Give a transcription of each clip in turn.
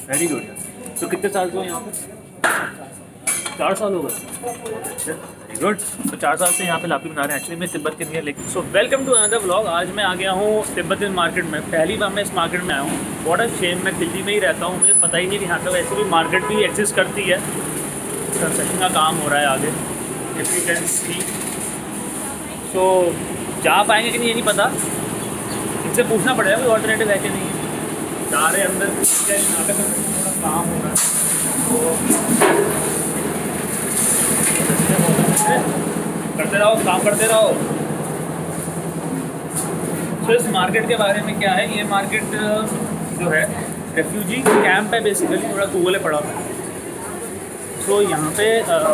Very good यार। तो कितने साल से हो यहाँ पे? 4 साल हो गए। अच्छा वेरी गुड। तो 4 साल से यहाँ पे लापी बना रहे हैं। एक्चुअली मैं तिब्बत के लिए, लेकिन so welcome to another vlog. आज मैं आ गया हूँ तिब्बतन मार्केट में। पहली बार मैं इस मार्केट में आया हूँ। व्हाट अ शेम, मैं दिल्ली में ही रहता हूँ, मुझे पता ही नहीं कि यहाँ पे वैसे भी मार्केट भी एग्जिस्ट करती है। कंस्ट्रक्शन का काम हो रहा है आगे, if you can see. So जा पाएंगे कि नहीं ये नहीं पता, इनसे पूछना पड़ेगा कोई ऑल्टरनेटिव है कि नहीं। जा रहे अंदर, यहाँ पे थोड़ा काम हो रहा है, करते रहो, काम करते रहो। तो इस मार्केट के बारे में क्या है, ये मार्केट जो है रेफ्यूजी कैंप है बेसिकली। थोड़ा गूगल पढ़ा था। तो यहाँ पे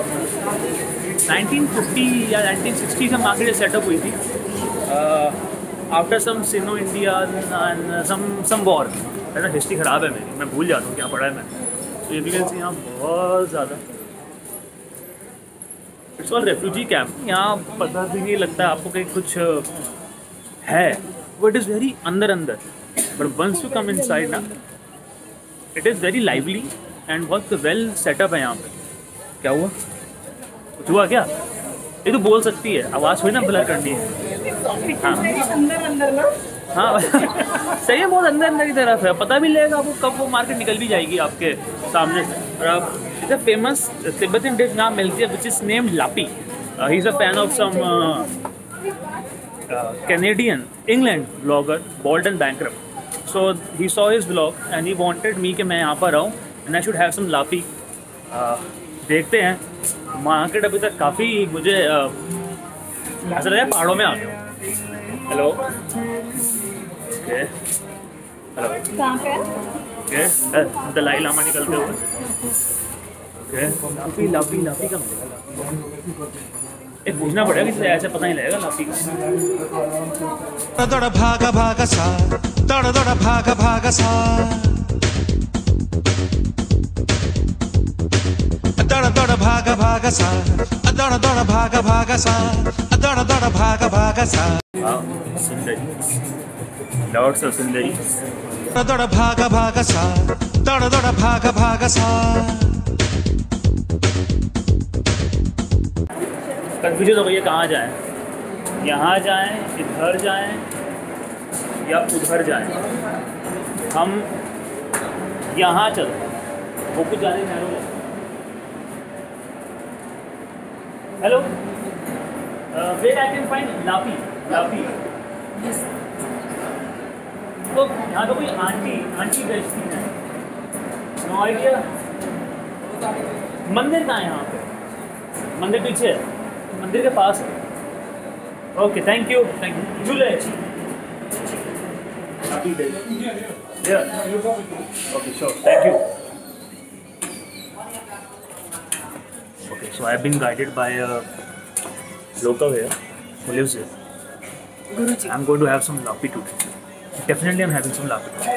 1950 या 1960 से मार्केट सेटअप हुई थी after some Sino India and some war. ऐसा हिस्ट्री ख़राब है मेरी, मैं भूल जाता हूँ क्या पढ़ा है मैंने। तो एविडेंस यहाँ बहुत ज़्यादा। It's all refugee camp. यहाँ पता भी नहीं लगता आपको कि कुछ है, वो इट इज़ वेरी अंदर but once you come inside ना, it is very lively and बहुत वेल सेटअप है यहाँ पे। क्या हुआ, कुछ हुआ क्या? ये तो बोल सकती है, आवाज़ थोड़ी ना ब्लर करनी है। हाँ हाँ सही है, बहुत अंदर की तरफ है। पता भी लगेगा आपको कब वो मार्केट निकल भी जाएगी आपके सामने से। और आप it's a famous Tibetan dish नाम मिलती है विच इज़ नेम्ड लापी। He is a fan of some Canadian England blogger bald and bankrupt. So he saw his blog and he wanted me कि मैं यहाँ पर आऊँ and I should have some लापी। देखते हैं। मार्केट अभी तक काफ़ी मुझे ऐसा लगा पहाड़ों में आ गया। हेलो ओके, हेलो कहाँ पे? ओके, दलाई लामा निकलते हुए। ओके, लापी का एक पूछना पड़ेगा कि ऐसे पता नहीं लगेगा लापी का। दौड़ भागा भागा सा, दौड़ भागा सा, दौड़ भागा सा, दौड़ भागा सा, दौड़ भागा सा। सुंदरी, लॉर्ड ऑफ सुंदरी। दौड़ भागा सा, दौड़ भागा सा। कन्फ्यूजन हो गई है कहाँ जाएं, यहाँ जाएं, इधर जाएं या उधर जाएं। हम यहाँ चलते, वो कुछ जाने नहीं। Hello, where I can find लापी। तो यहाँ तो कोई आंटी बेचती है। No idea. मंदिर कहाँ है यहाँ पे? मंदिर पीछे है, मंदिर के पास है। ओके थैंक यू झूले। Okay sure thank you. Okay, so I have been guided by a local here who lives here. Guruji. I'm going to have some lapi today. Definitely I'm having some lapi.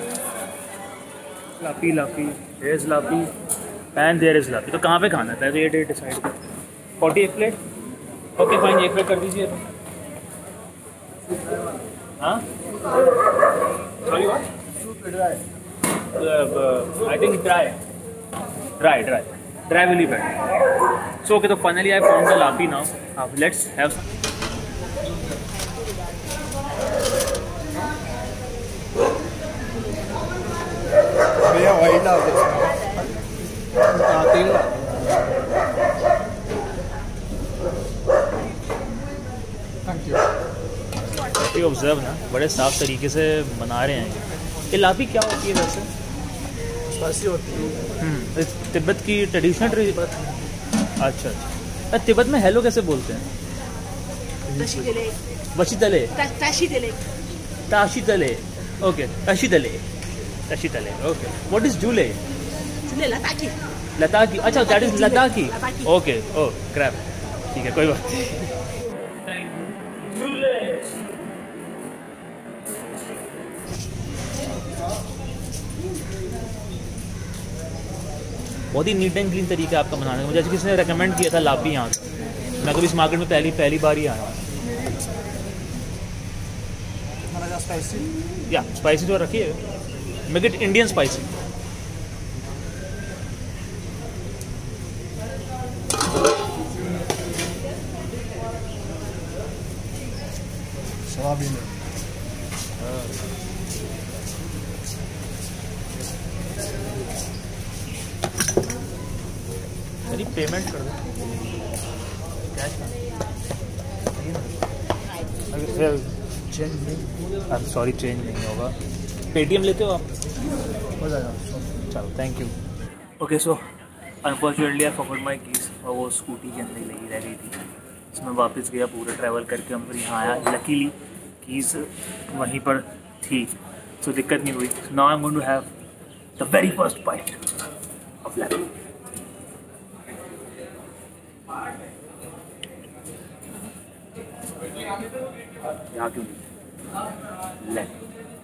Lapi. There is lapi and there is lapi. तो कहाँ पे खाना था? तो ये date decide कर। 40 एक plate. Okay fine, एक प्लेट कर दीजिए। हाँ? Sorry what? I think dry. Dry will be better. So okay, so finally I found the lapi now. Let's have some. भैया वाइट ला दे। तेल ला। Thank you. ऑब्जर्व ना, बड़े साफ तरीके से बना रहे हैं। ये लापी क्या होती है वैसे? स्पाइसी होती है। तिब्बत की ट्रेडिशनल। अच्छा। तिब्बत में हेलो कैसे बोलते हैं? वशीतले, ताशीतले। ओके ताशीतले। ओके, व्हाट इज जूले? लताकी। अच्छा दैट इज लताकी। Okay, oh crap. ठीक है, कोई बात नहीं। बहुत ही नीट एंड क्लीन तरीका आपका बनाने का। मुझे आज किसी ने रेकमेंड किया था लापी यहाँ का। मैं कभी इस मार्केट में पहली बार ही आया हूँ। स्पाइसी? या स्पाइसी तो रखिए, मेक इट इंडियन स्पाइसी। जवाब ही नहीं। मेरी पेमेंट कर दो कैश चेंज नहीं आई एम सॉरी चेंज नहीं होगा। पेटीएम लेते हो आप? हो जाएगा। चलो thank you. Okay so unfortunately I forgot my keys और वो स्कूटी के अंदर ही लगी रह गई थी। तो मैं वापस गया पूरा ट्रैवल करके, हम फिर यहाँ आया। लकीली कीज वहीं पर थी, सो दिक्कत नहीं हुई। Now I am going to have the very first bite of लैपी। यहाँ क्यों लैपी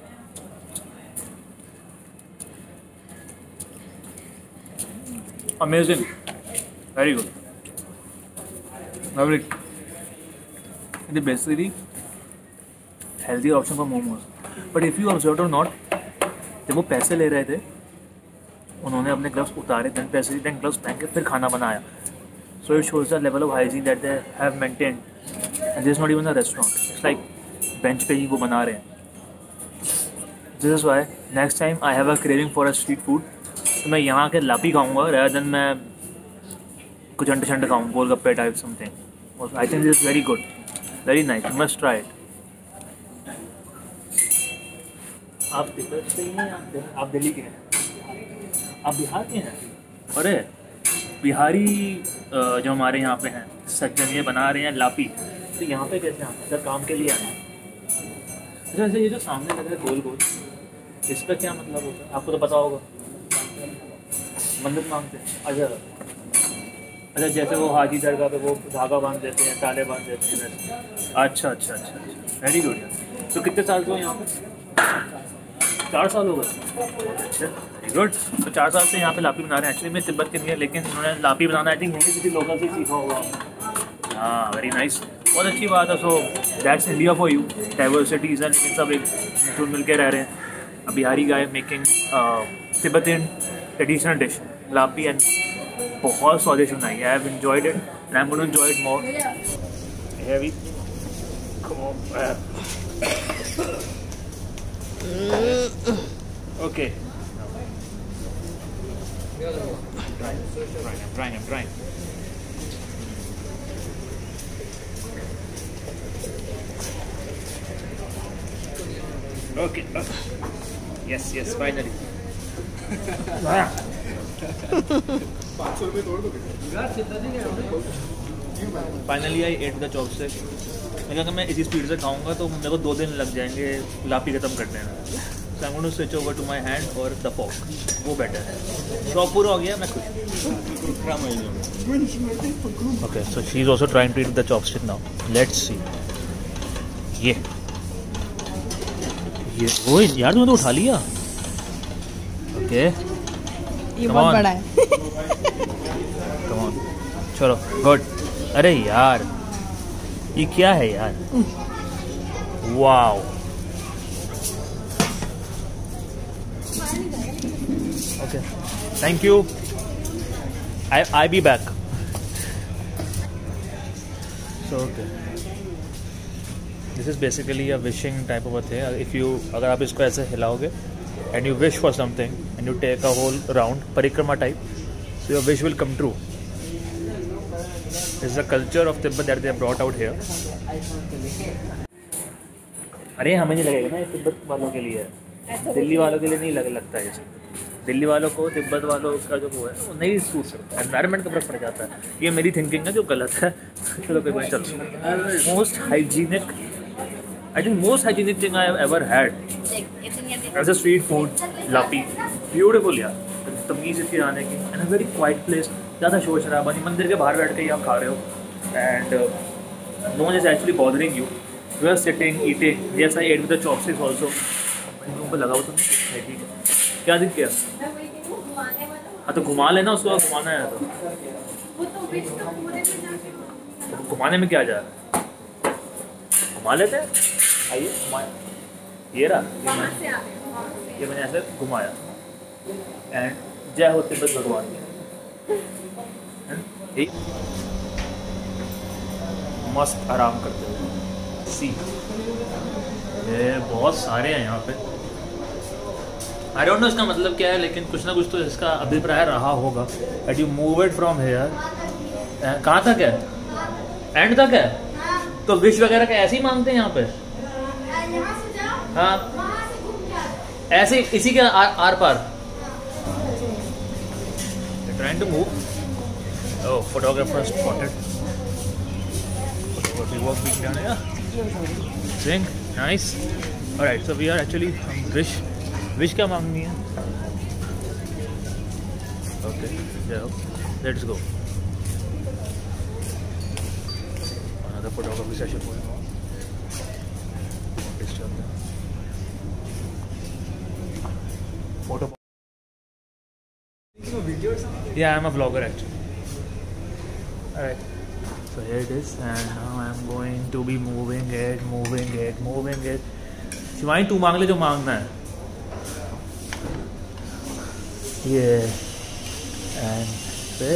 amazing, very good, lovely. It is basically healthy option for momos. But if you observed or not, जब वो पैसे ले रहे थे उन्होंने अपने ग्लव्स उतारे, देन पैसे देन ग्लव्स पहन के फिर खाना बनाया. So it shows the level of hygiene that they have maintained. And this is not even a restaurant. It's like bench पे ही वो बना रहे हैं. This is why next time I have a craving for a street food, तो मैं यहाँ के लापी खाऊंगा rather than मैं कुछ अंडे शंडे खाऊँ, गोलगप्पे type something. I think this is very good, very nice. You must try it. आप तिब्बत से ही हैं, आप दिल्ली के हैं, आप बिहार के हैं? अरे बिहारी जो हमारे यहाँ पे हैं सज्जन, ये बना रहे हैं लापी, तो यहाँ पे कैसे आना? सर काम के लिए आना. अच्छा अच्छा, ये जो सामने लगा है गोल गोल, इसका क्या मतलब होता है? आपको तो पता होगा. मन्नत मांगते हैं. अच्छा अच्छा, जैसे वो हाजी दरगाह पे वो धागा बांध देते हैं, ताले बांध देते हैं वैसे. अच्छा अच्छा अच्छा अच्छा, वेरी गुड यार. तो कितने साल से हो यहाँ पे? 4 साल हो गए. अच्छा वेरी गुड. तो 4 साल से यहाँ पे लापी बना रहे हैं. एक्चुअली मैं तिब्बत के नहीं है, लेकिन उन्होंने लापी बनाना आई थिंक यहीं किसी लोकल से सीखा होगा. हाँ वेरी नाइस, बहुत अच्छी बात है. So that's India for you. Diversities है लेकिन सब एक मिल मिल के रह रहे हैं. Bihari guy making Tibetan traditional dish लापी एंड बहुत स्वादिष्ट बनाई है. I have enjoyed it and I am going to enjoy it more. Heavy come on. Okay. I'm trying. Okay. Yes, finally. Finally I ate the chopstick. मैं अगर मैं इसी speed से खाऊंगा तो मेरे को 2 दिन लग जाएंगे लापी खत्म करने में. So I'm going to switch over to my hand or the fork. वो बेटर है. शौक पूरा हो गया, मैं खुश. Okay, so she's also trying to eat the chopstick now. Let's see. ये वो यार तुमने तो उठा लिया. Okay. ये बहुत बड़ा है. Come on. चलो गुड. अरे यार ये क्या है यार? Wow. Okay thank you. I be back. So okay, this is basically a wishing type of a thing. If you अगर आप इसको ऐसे हिलाओगे and you wish for something and you take a whole round परिक्रमा type, so your wish will come true. Is the culture of Tibet that they have brought out here. अरे हमें नहीं लगेगा ना, ये तिब्बत वालों के लिए है. दिल्ली वालों के लिए नहीं लगता है. जैसे दिल्ली वालों को तिब्बत वालों का जो वो है वो नहीं सूट सकता. एनवायरनमेंट का फर्क पड़ जाता है. ये मेरी थिंकिंग है जो गलत है. चलो कोई बात. चलो most hygienic, I think most hygienic thing I have ever had as a street food लापी. ब्यूटीफुल यार, तमीज़ इसकी आने की. And a very quiet place. ज़्यादा शोर शराबा नहीं. मंदिर के बाहर बैठ के ही आप खा रहे हो and no one is actually bothering you. You are sitting eating. Yes I ate with the chopsticks also. मुँह पर लगाओ तुम. ठीक है, क्या दिख गया? हाँ तो घुमा लेना उसको. घुमाना है तो घुमाने में क्या जा रहा है? घुमा लेते हैं. आइए घुमाए. ये रहा, ये मैंने ऐसे घुमाया एंड जय हो तिब्बत भगवान की. मस्त आराम करते हुए. सी ये बहुत सारे हैं यहाँ पे। आई डोंट नो इसका मतलब क्या है, लेकिन कुछ ना कुछ तो इसका अभिप्राय रहा होगा। At you move it from here, कहाँ तक है? एंड तक है? तो विश वगैरह का ऐसे ही मांगते हैं यहाँ पे? हाँ ऐसे इसी के आर पार। Trying to move. Oh photographer spotted. Drink, nice. Alright, so we are actually wish क्या मांगनी है? Okay, let's go. Another photography session going on. Photo. Yeah, I'm a vlogger actually. Alright. So here it is, and now I'm going to be moving it. Shivani तू मांग ले जो मांगना है। ये एंड फिर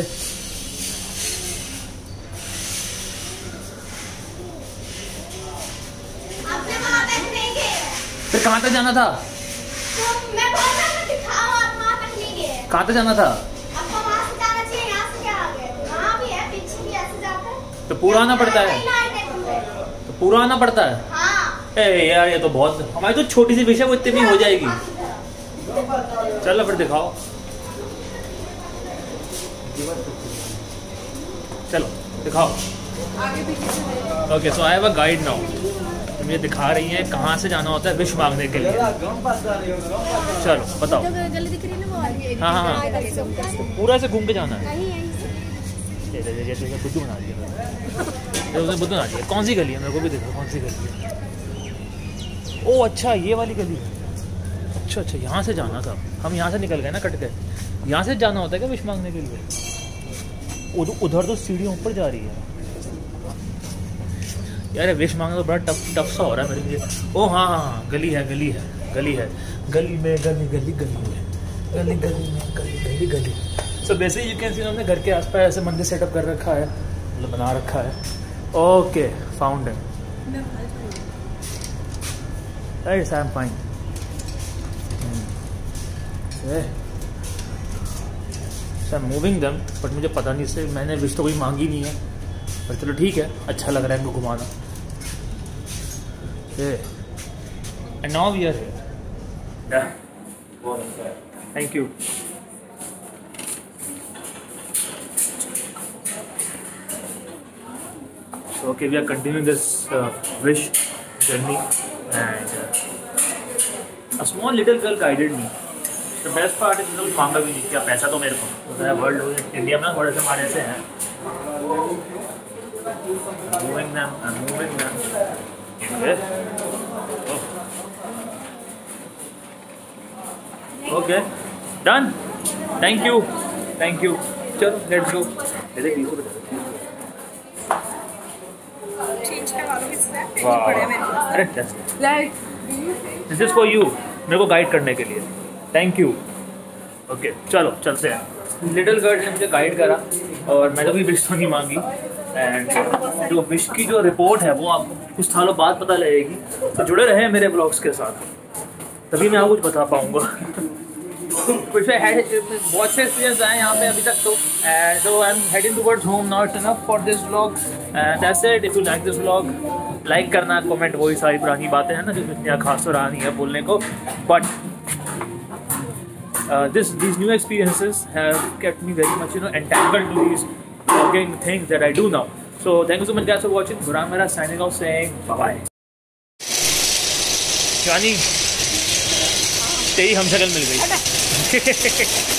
कहाँ तक जाना था? मैं बोल रहा हूँ दिखाओ, आप वहाँ तक नहीं गए। कहाँ तक जाना था? आपको वहाँ से जाना चाहिए, यहाँ से क्या आ गए? वहाँ भी है, पीछे भी ऐसे जाता है। तो पूरा आना पड़ता है? तो पूरा आना पड़ता है? हाँ। यार ये तो बहुत, हमारी तो छोटी सी विषय वो इतनी हो जाएगी। चलो फिर दिखाओ। चलो दिखाओ। Okay so I have a guide now. तुम ये दिखा रही हैं कहाँ से जाना होता है विश मांगने के लिए। चलो बताओ। गली दिख रही है ना वो वाली। हाँ हाँ हाँ, पूरा से घूम के जाना है। बुद्धू बना दिया उसने, बुद्धू बना दिया। कौन सी गली है मेरे को भी देखो, कौन सी गली है? ओ अच्छा ये वाली गली है। अच्छा अच्छा यहाँ से जाना था, हम यहाँ से निकल गए ना, कट गए। यहाँ से जाना होता है क्या विश मांगने के लिए? उधर तो सीढ़ियाँ ऊपर जा रही है यार। विश मांगना तो बड़ा टफ सा हो रहा है मेरे लिए। ओ हाँ हाँ हाँ, गली है गली में गली। So basically you can see हमने घर के आसपास ऐसे मंदिर सेटअप कर रखा है, मतलब बना रखा है। Okay found it. Yes, I'm fine. So I'm moving them, but मुझे पता नहीं से मैंने विश तो कोई मांगी नहीं है, पर चलो ठीक है, अच्छा लग रहा है इनको घुमाना। And now we are here. Yeah. Thank you. So okay, we are continuing this wish journey. And a small little girl guided me. The best part is कुछ मांगा भी नहीं, क्या पैसा तो मेरे को वर्ल्ड इंडिया में बड़े से मारे से हैं। Moving them. Okay, done. Thank you. चलो let's go. अरे दिस इज फॉर यू, मेरे को गाइड करने के लिए। Thank you. ओके चलो चलते हैं। लिटिल गर्ल ने मुझे गाइड करा और मैंने कोई विश तो नहीं मांगी। एंड जो विश की जो रिपोर्ट है वो आपको कुछ सालों बाद पता लगेगी, तो जुड़े रहे मेरे ब्लॉग्स के साथ, तभी मैं आपको कुछ बता पाऊँगा। कुछ बहुत से एक्सपीरियंस आए यहाँ पे अभी तक तो। And so I am heading towards home now. It's enough for this vlog and that's it. If you like this vlog, like करना, कमेंट, वही सारी पुरानी बातें हैं ना जो इतनी खास तो रहा नहीं है बोलने को। But these new experiences have kept me very much entangled to these vlogging things that I do now. So thank you so much guys for watching. Burhan Mehra signing off saying bye bye. Shivani तेरी हम शक्ल मिल गई।